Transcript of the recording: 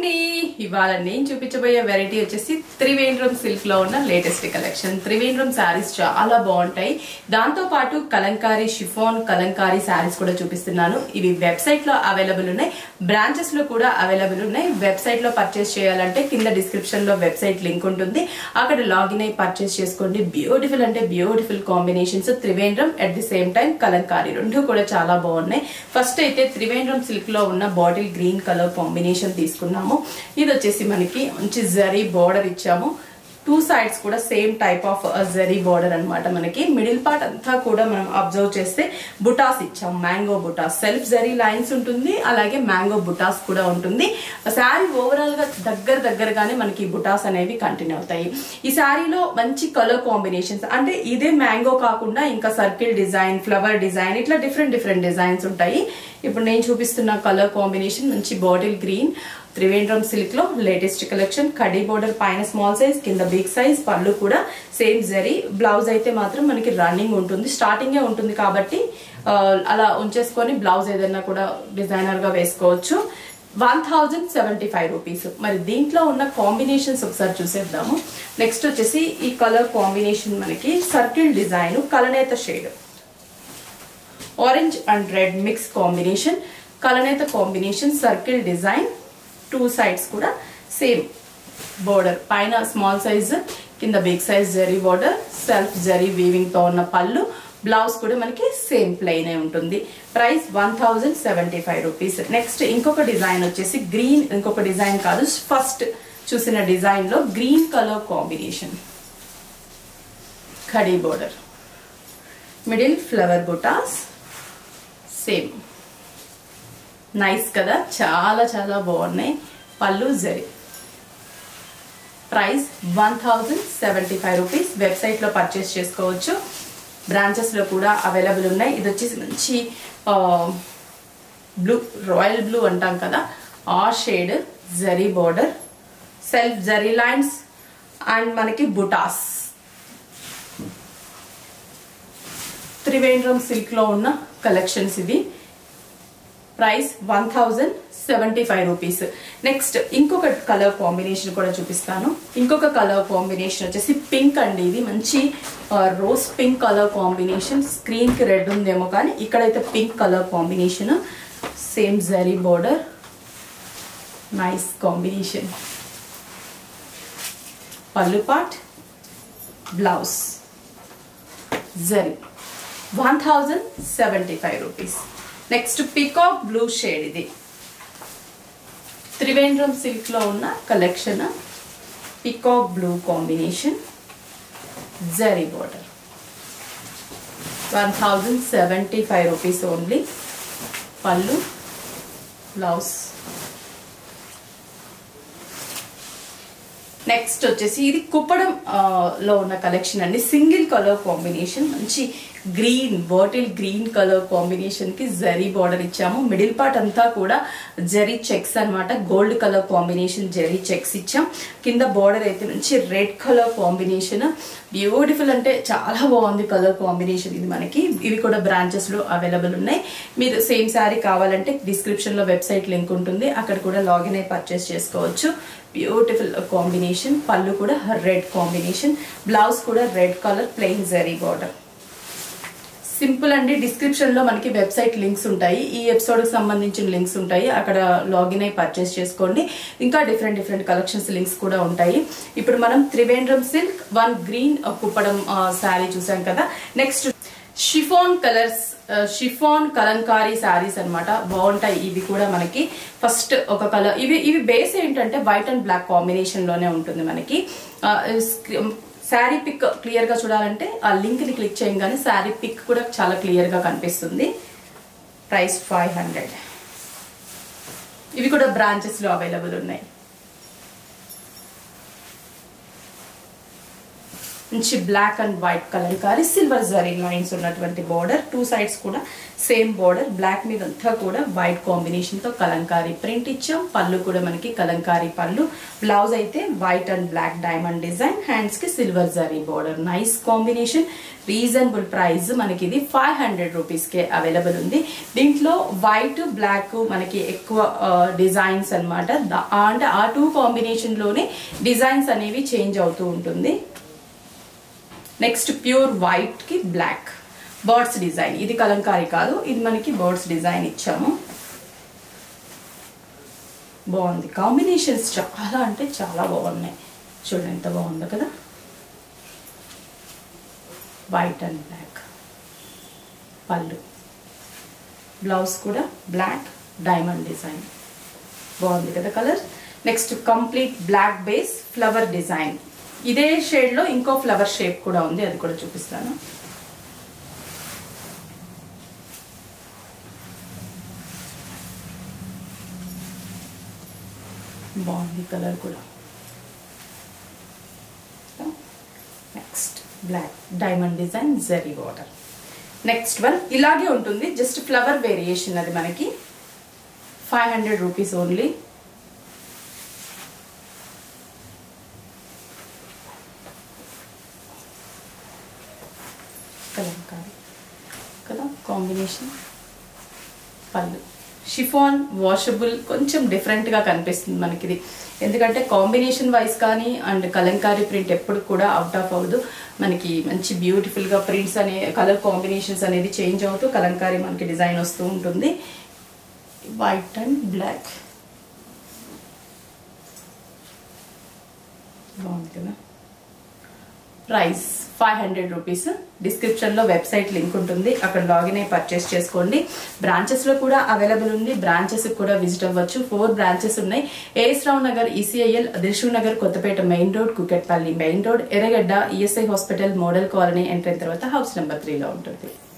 అండి ఇవాళ నేను చూపించబోయే వెరైటీ వచ్చేసి త్రివేంద్రం సిల్క్ లో ఉన్న లేటెస్ట్ కలెక్షన్. త్రివేంద్రం సారీస్ చాలా బాగుంటాయి. దాంతో పాటు కలంకారీ షిఫాన్ కలంకారీ సారీస్ కూడా చూపిస్తున్నాను. ఇవి వెబ్సైట్ లో అవైలబుల్ ఉన్నాయి, బ్రాంచెస్ లో కూడా అవైలబుల్ ఉన్నాయి. వెబ్సైట్ లో పర్చేస్ చేయాలంటే కింద డిస్క్రిప్షన్ లో వెబ్సైట్ లింక్ ఉంటుంది, అక్కడ లాగిన్ అయి పర్చేస్ చేసుకోండి. బ్యూటిఫుల్ అంటే beautiful combinations. Trivandrum at the same time Kalamkari రెండు కూడా చాలా బాగున్నాయి. ఫస్ట్ అయితే త్రివేంద్రం సిల్క్ లో ఉన్న బాటిల్ గ్రీన్ కలర్ కాంబినేషన్ తీసుకున్నాము. ఇది వచ్చేసి మనకి మంచి జరీ బార్డర్ ఇచ్చాము. టూ సైడ్స్ కూడా same type of zari border అన్నమాట. మనకి మిడిల్ పార్ట్ అంతా కూడా మనం అబ్జర్వ్ చేస్తే బుటాస్ ఇచ్చాము, మ్యాంగో బుటాస్. సెల్ఫ్ జరీ లైన్స్ ఉంటుంది, అలాగే మ్యాంగో బుటాస్ కూడా ఉంటుంది. శారీ ఓవరాల్ గా దగ్గరగానే మనకి బుటాస్ అనేవి కంటిన్యూ అవుతాయి. ఈ శారీలో మంచి కలర్ కాంబినేషన్స్, అంటే ఇదే మ్యాంగో కాకుండా ఇంకా సర్కిల్ డిజైన్, ఫ్లవర్ డిజైన్, ఇట్లా డిఫరెంట్ డిజైన్స్ ఉంటాయి. ఇప్పుడు నేను చూపిస్తున్న కలర్ కాంబినేషన్ మంచి బాటిల్ గ్రీన్, త్రివేంద్రం సిల్క్ లో లేటెస్ట్ కలెక్షన్. కడీ బోర్డర్ పైన స్మాల్ సైజ్, కింద బిగ్ సైజ్. పళ్ళు కూడా సేమ్ జరీ. బ్లౌజ్ అయితే మాత్రం మనకి రన్నింగ్ ఉంటుంది, స్టార్టింగే ఉంటుంది కాబట్టి అలా ఉంచేసుకొని బ్లౌజ్ ఏదైనా కూడా డిజైనర్ గా వేసుకోవచ్చు. 1075 రూపీస్. మరి దీంట్లో ఉన్న కాంబినేషన్స్ ఒకసారి చూసేద్దాము. నెక్స్ట్ వచ్చేసి ఈ కలర్ కాంబినేషన్ మనకి సర్కిల్ డిజైన్, కలనేత shade, orange and red mix combination. కలనేత combination, circle design, two sides కూడా సేమ్ బోర్డర్. పైన స్మాల్ సైజ్, కింద big size zari border. Self zari weaving తో ఉన్న పళ్ళు. బ్లౌజ్ కూడా మనకి సేమ్ ప్లెయిన్ ఉంటుంది. Price 1075 rupees. నెక్స్ట్ ఇంకొక డిజైన్ వచ్చేసి గ్రీన్, ఇంకొక డిజైన్ కాదు, ఫస్ట్ చూసిన డిజైన్ లో గ్రీన్ కలర్ కాంబినేషన్. ఖడీ బోర్డర్, మిడిల్ ఫ్లవర్ బుటాస్, సేమ్ నైస్ కదా, చాలా బాగున్నాయి. పళ్ళు జరీ. Price 1075 rupees. వెబ్సైట్ లో పర్చేస్ చేసుకోవచ్చు, బ్రాంచెస్ లో కూడా అవైలబుల్ ఉన్నాయి. ఇది వచ్చేసి మంచి బ్లూ, రాయల్ బ్లూ అంటాం కదా, ఆ shade. Zari border, self zari lines and మనకి బుటాస్. త్రివేంద్రం సిల్క్ లో ఉన్న కలెక్షన్స్ ఇది. Price 1075 rupees. నెక్స్ట్ ఇంకొక కలర్ కాంబినేషన్ కూడా చూపిస్తాను. ఇంకొక కలర్ కాంబినేషన్ వచ్చేసి పింక్ అండి. ఇది మంచి rose pink colour combination. Screen కి రెడ్ ఉందేమో కానీ ఇక్కడైతే pink colour combination. Same zari border, nice combination. పళ్ళు part, blouse zari. 1075 rupees. Next peacock blue shade. ఇది త్రివేంద్రం సిల్క్ లో ఉన్న collection. Peacock blue combination, zari border. 1075 rupees only. పళ్ళు, బ్లౌజ్. నెక్స్ట్ వచ్చేసి ఇది కుప్పడం లో ఉన్న కలెక్షన్ అండి. సింగిల్ కలర్ కాంబినేషన్, మంచి green, bottle green colour combination కి జరీ బార్డర్ ఇచ్చాము. మిడిల్ పార్ట్ అంతా కూడా జరీ చెక్స్ అన్నమాట. Gold colour combination zari checks ఇచ్చాం. కింద బార్డర్ అయితే మంచి రెడ్ కలర్ కాంబినేషన్. బ్యూటిఫుల్ అంటే చాలా బాగుంది కలర్ కాంబినేషన్ ఇది మనకి. ఇవి కూడా బ్రాంచెస్ లో అవైలబుల్ ఉన్నాయి. మీరు సేమ్ శారీ కావాలంటే డిస్క్రిప్షన్ లో వెబ్సైట్ లింక్ ఉంటుంది, అక్కడ కూడా లాగిన్ అయి పర్చేస్ చేసుకోవచ్చు. Beautiful combination. పళ్ళు కూడా రెడ్ కాంబినేషన్. బ్లౌజ్ కూడా red colour plain zari border. Simple అండి. డిస్క్రిప్షన్ లో మనకి వెబ్సైట్ లింక్స్ ఉంటాయి, ఈ ఎపిసోడ్ కి సంబంధించిన లింక్స్ ఉంటాయి, అక్కడ లాగిన్ అయి పర్చేస్ చేసుకోండి. ఇంకా డిఫరెంట్ కలెక్షన్స్ లింక్స్ కూడా ఉంటాయి. ఇప్పుడు మనం Trivandrum silk one green Kuppadam sari చూసాం కదా. Next chiffon colours, chiffon Kalamkari saris అన్నమాట. బాగుంటాయి ఇవి కూడా మనకి. ఫస్ట్ ఒక కలర్, ఇవి బేస్ ఏంటంటే వైట్ అండ్ బ్లాక్ కాంబినేషన్ లోనే ఉంటుంది మనకి. శారీ పిక్ క్లియర్ గా చూడాలంటే ఆ లింక్ ని క్లిక్ చేయగానే శారీ పిక్ కూడా చాలా క్లియర్ గా కనిపిస్తుంది. ప్రైస్ 500. ఇవి కూడా బ్రాంచెస్ లో అవైలబుల్ ఉన్నాయి. మంచి black and white Kalamkari silver zari lines ఉన్నటువంటి బార్డర్, 2 sides కూడా సేమ్ బార్డర్, బ్లాక్ మీద అంతా కూడా వైట్ కాంబినేషన్ తో కలంకారీ ప్రింట్ ఇచ్చాం. పళ్ళు కూడా మనకి కలంకారీ పళ్ళు, బ్లౌజ్ అయితే white and black diamond design, hands కి silver zari border. Nice combination, reasonable price మనకి ఇది 500 రూపీస్ కే అవైలబుల్ ఉంది. దీంట్లో వైట్ బ్లాక్ మనకి ఎక్కువ డిజైన్స్ అన్నమాట. అంటే ఆ 2 కాంబినేషన్ లోనే డిజైన్స్ అనేవి చేంజ్ అవుతూ ఉంటుంది. నెక్స్ట్ ప్యూర్ వైట్ కి బ్లాక్ బర్డ్స్ డిజైన్, ఇది కలంకారీ కాదు, ఇది మనకి బర్డ్స్ డిజైన్ ఇచ్చాము. బాగుంది, కాంబినేషన్స్ చాలా అంటే చాలా బాగున్నాయి. చూడండి ఎంత బాగుందో కదా, వైట్ అండ్ బ్లాక్ పళ్ళు, బ్లౌజ్ కూడా బ్లాక్ డైమండ్ డిజైన్. బాగుంది కదా colour. Next complete black base flower design, ఇదే షేడ్ లో ఇంకో ఫ్లవర్ షేప్ కూడా ఉంది, అది కూడా చూపిస్తాను. బాగుంది కలర్ కూడా. Next black diamond design zari border. Next one ఇలాగే ఉంటుంది, జస్ట్ ఫ్లవర్ వేరియేషన్. అది మనకి 500 రూపీస్ ఓన్లీ. కలంకారీ కదా కాంబినేషన్. పళ్ళు షిఫాన్ వాషబుల్, కొంచెం డిఫరెంట్ గా కనిపిస్తుంది మనకి ఇది, ఎందుకంటే కాంబినేషన్ వైజ్ కానీ అండ్ కలంకారీ ప్రింట్ ఎప్పుడు కూడా అవుట్ ఆఫ్ అవ్వదు. మనకి మంచి బ్యూటిఫుల్ గా ప్రింట్స్ అనే కలర్ కాంబినేషన్స్ అనేది చేంజ్ అవుతూ కలంకారీ మనకి డిజైన్ వస్తూ ఉంటుంది. వైట్ అండ్ బ్లాక్ బాగుంది కదా. Price 500 rupees. డిస్క్రిప్షన్ లో వెబ్సైట్ లింక్ ఉంటుంది, అక్కడ లాగిన్ అయి పర్చేస్ చేసుకోండి. బ్రాంచెస్ లో కూడా అవైలబుల్ ఉంది, బ్రాంచెస్ కూడా విజిట్ అవ్వచ్చు. 4 బ్రాంచెస్ ఉన్నాయి. A S Rao Nagar, ECIL, Dilsukhnagar, Kothapet main road, Kukatpally main road, Erragadda, ESI hospital, model colony enter అయిన తర్వాత హౌస్ నెంబర్ 3 లో ఉంటుంది.